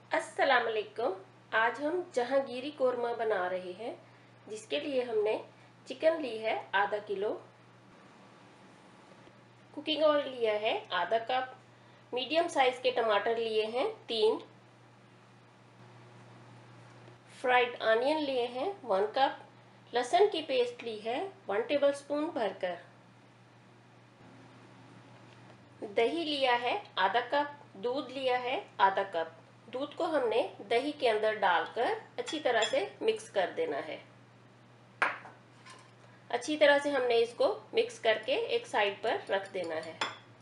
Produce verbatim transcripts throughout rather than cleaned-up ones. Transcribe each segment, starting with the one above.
अस्सलाम वालेकुम। आज हम जहांगीरी कोरमा बना रहे हैं, जिसके लिए हमने चिकन ली है आधा किलो, कुकिंग ऑयल लिया है आधा कप, मीडियम साइज के टमाटर लिए हैं तीन, फ्राइड ऑनियन लिए हैं वन कप, लहसुन की पेस्ट ली है वन टेबलस्पून भरकर, दही लिया है आधा कप, दूध लिया है आधा कप। दूध को हमने दही के अंदर डालकर अच्छी तरह से मिक्स कर देना है। अच्छी तरह से हमने इसको मिक्स करके एक साइड पर रख देना है।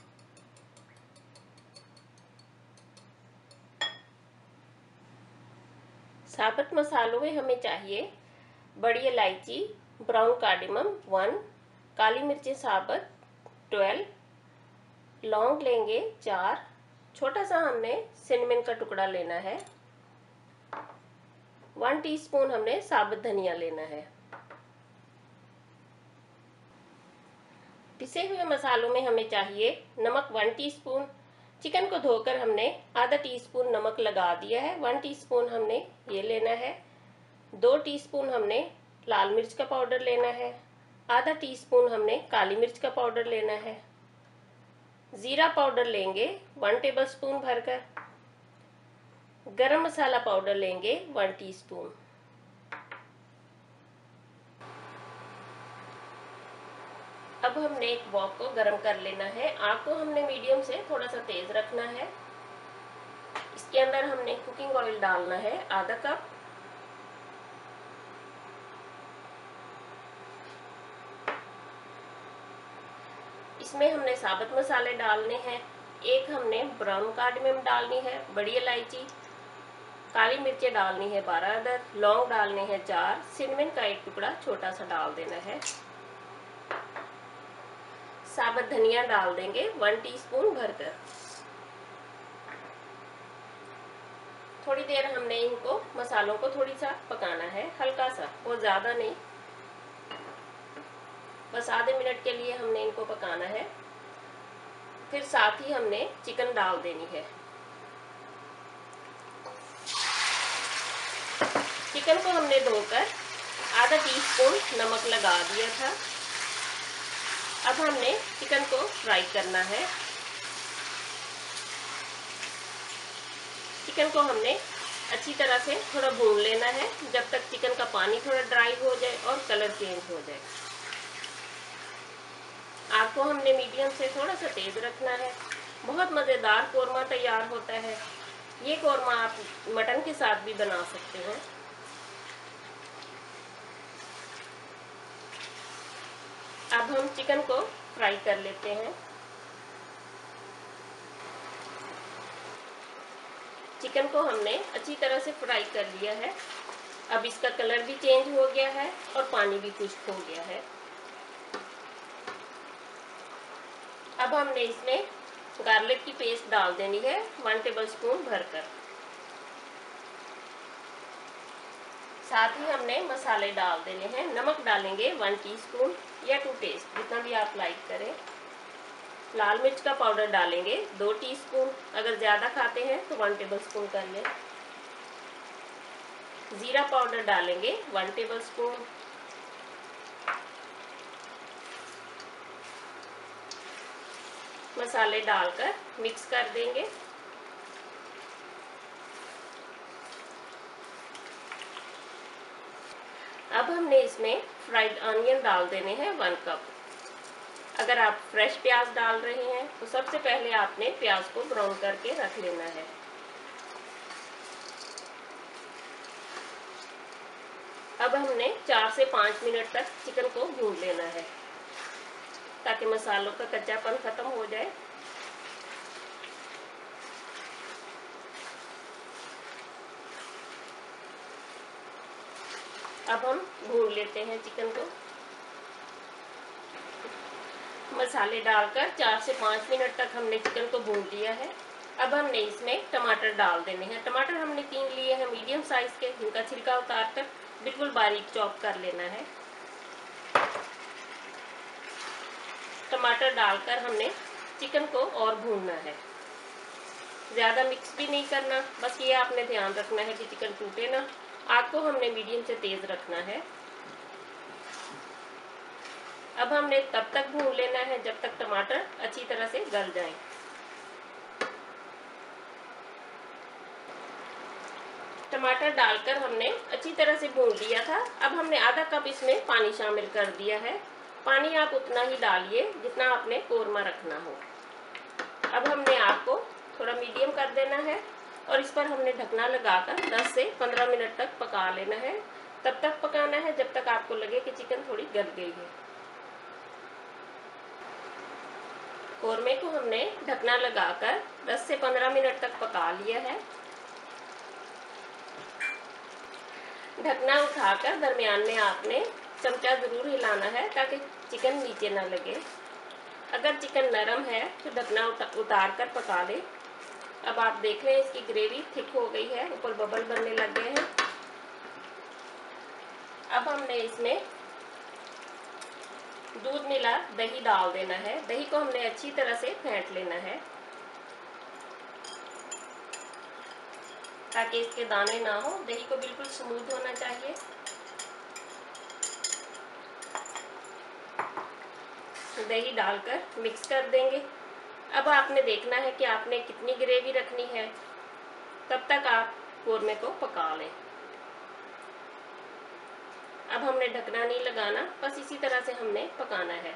साबुत मसालों में हमें चाहिए बड़ी इलायची, ब्राउन कार्डेमम वन, काली मिर्चें साबुत ट्वेल्व, लौंग लेंगे चार, छोटा सा हमने सिनेमन का टुकड़ा लेना है, वन टीस्पून हमने साबुत धनिया लेना है। पिसे हुए मसालों में हमें चाहिए नमक वन टीस्पून, चिकन को धोकर हमने आधा टीस्पून नमक लगा दिया है, वन टीस्पून हमने ये लेना है, दो टीस्पून हमने लाल मिर्च का पाउडर लेना है, आधा टीस्पून हमने काली मिर्च का पाउडर लेना है, जीरा पाउडर लेंगे वन टेबलस्पून भरकर, गरम मसाला पाउडर लेंगे वन टीस्पून। अब हमने एक वॉक को गरम कर लेना है। आग को हमने मीडियम से थोड़ा सा तेज रखना है। इसके अंदर हमने कुकिंग ऑयल डालना है आधा कप, इसमें हमने साबुत मसाले डालने हैं। एक हमने ब्राउन कार्डेमम डालनी है, बड़ी इलायची, काली मिर्चें डालनी है बारह अदद, लौंग डालने हैं चार, सिनेमन का एक टुकड़ा छोटा सा डाल देना है, साबुत धनिया डाल देंगे वन टीस्पून भरकर। थोड़ी देर हमने इनको मसालों को थोड़ी सा पकाना है, हल्का सा, बहुत ज्यादा नहीं, बस आधे मिनट के लिए हमने इनको पकाना है। फिर साथ ही हमने चिकन डाल देनी है। चिकन को हमने धोकर आधा टीस्पून नमक लगा दिया था। अब हमने चिकन को फ्राई करना है। चिकन को हमने अच्छी तरह से थोड़ा भून लेना है, जब तक चिकन का पानी थोड़ा ड्राई हो जाए और कलर चेंज हो जाए। आग को हमने मीडियम से थोड़ा सा तेज रखना है। बहुत मज़ेदार कोरमा तैयार होता है। ये कोरमा आप मटन के साथ भी बना सकते हैं। अब हम चिकन को फ्राई कर लेते हैं। चिकन को हमने अच्छी तरह से फ्राई कर लिया है। अब इसका कलर भी चेंज हो गया है और पानी भी खुश्क हो गया है। अब हमने इसमें गार्लिक की पेस्ट डाल देनी है वन टेबलस्पून भरकर। साथ ही हमने मसाले डाल देने हैं। नमक डालेंगे वन टीस्पून या टू टेस्ट, जितना भी आप लाइक करें। लाल मिर्च का पाउडर डालेंगे दो टीस्पून, अगर ज़्यादा खाते हैं तो वन टेबलस्पून कर लें। जीरा पाउडर डालेंगे वन टेबलस्पून। मसाले डालकर मिक्स कर देंगे। अब हमने इसमें फ्राइड ऑनियन डाल देने हैं वन कप। अगर आप फ्रेश प्याज डाल रहे हैं तो सबसे पहले आपने प्याज को ब्राउन करके रख लेना है। अब हमने चार से पाँच मिनट तक चिकन को भून लेना है, ताकि मसालों का कच्चापन खत्म हो जाए। अब हम भून लेते हैं चिकन को। मसाले डालकर चार से पाँच मिनट तक हमने चिकन को भून लिया है। अब हमने इसमें टमाटर डाल देने हैं। टमाटर हमने तीन लिए हैं मीडियम साइज के, जिनका छिलका उतार कर बिल्कुल बारीक चॉप कर लेना है। टमाटर डालकर हमने चिकन को और भूनना है। ज़्यादा मिक्स भी नहीं करना, बस ये आपने ध्यान रखना है कि चिकन टूटे ना। आग को हमने मीडियम से तेज़ रखना है। अब हमने तब तक भून लेना है जब तक टमाटर अच्छी तरह से गल जाएं। टमाटर डालकर हमने अच्छी तरह से भून लिया था। अब हमने आधा कप इसमें पानी शामिल कर दिया है। पानी आप उतना ही डालिए जितना आपने कोरमा रखना हो। अब हमने आग को थोड़ा मीडियम कर देना है और इस पर हमने ढकना लगाकर दस से पंद्रह मिनट तक पका लेना है। तब तक पकाना है जब तक आपको लगे कि चिकन थोड़ी गल गई है। कोरमे को हमने ढकना लगाकर दस से पंद्रह मिनट तक पका लिया है। ढकना उठाकर दरमियान में आपने चमचा ज़रूर हिलाना है ताकि चिकन नीचे ना लगे। अगर चिकन नरम है तो ढकना उतार कर पका ले। अब आप देख रहे हैं इसकी ग्रेवी थिक हो गई है, ऊपर बबल बनने लग गए हैं। अब हमने इसमें दूध मिला दही डाल देना है। दही को हमने अच्छी तरह से फेंट लेना है ताकि इसके दाने ना हो। दही को बिल्कुल स्मूथ होना चाहिए। दही डालकर मिक्स कर देंगे। अब आपने देखना है कि आपने कितनी ग्रेवी रखनी है, तब तक आप कोरमे को पका लें। अब हमने ढकना नहीं लगाना, बस इसी तरह से हमने पकाना है।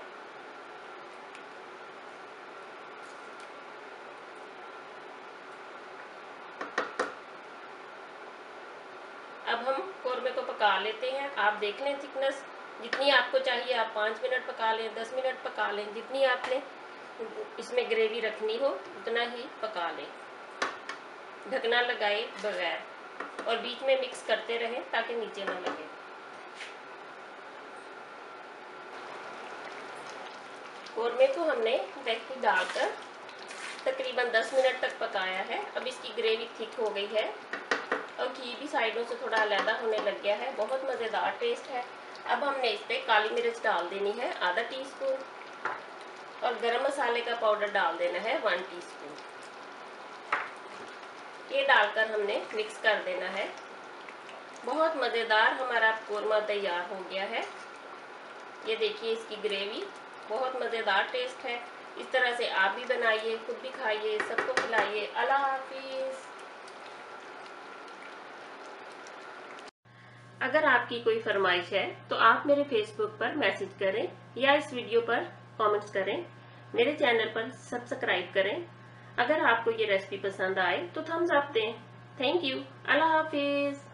अब हम कोरमे को पका लेते हैं। आप देख लें थिकनेस जितनी आपको चाहिए आप पाँच मिनट पका लें, दस मिनट पका लें, जितनी आपने इसमें ग्रेवी रखनी हो उतना ही पका लें, ढकना लगाए बगैर, और बीच में मिक्स करते रहें ताकि नीचे ना लगे। कोरमे को हमने दही डालकर तकरीबन दस मिनट तक पकाया है। अब इसकी ग्रेवी थिक हो गई है और घी भी साइडों से थोड़ा अलग होने लग गया है। बहुत मज़ेदार टेस्ट है। अब हमने इस पर काली मिर्च डाल देनी है आधा टीस्पून और गरम मसाले का पाउडर डाल देना है वन टीस्पून। ये डालकर हमने मिक्स कर देना है। बहुत मज़ेदार हमारा कोरमा तैयार हो गया है। ये देखिए इसकी ग्रेवी बहुत मज़ेदार टेस्ट है। इस तरह से आप भी बनाइए, खुद भी खाइए, सबको खिलाइए। अल्लाह हाफिज़। अगर आपकी कोई फरमाइश है तो आप मेरे फेसबुक पर मैसेज करें या इस वीडियो पर कमेंट्स करें। मेरे चैनल पर सब्सक्राइब करें। अगर आपको ये रेसिपी पसंद आए तो थम्स अप दें। Thank you. अल्लाह हाफिज़।